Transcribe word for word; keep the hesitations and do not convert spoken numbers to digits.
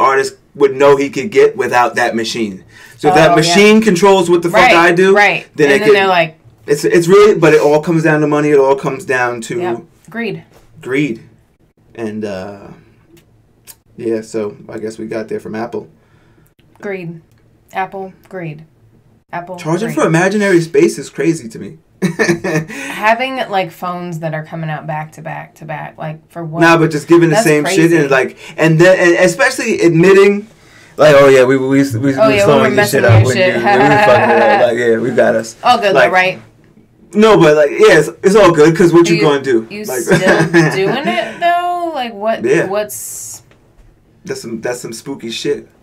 artist would know he could get without that machine. So if oh, that machine yeah. controls what the fuck right, I do, right. then, and it then can, they're like... It's, it's really... But it all comes down to money. It all comes down to... Yep. Greed. Greed. And, uh... yeah, so I guess we got there from Apple. Greed. Apple. Greed. Apple. Charging greed. for imaginary space is crazy to me. Having like phones that are coming out back to back to back, like for what? Nah, but just giving the That's same crazy. shit and like, and then and especially admitting, like, oh yeah, we we we, we, oh, we yeah, slowing we this shit your up when shit. you, when we fucking it up. Like, yeah, we got us. All good like, though, right? No, but like, yeah, it's, it's all good because what Are you, you gonna do? You like, still doing it though? Like what? Yeah. What's That's some that's some spooky shit.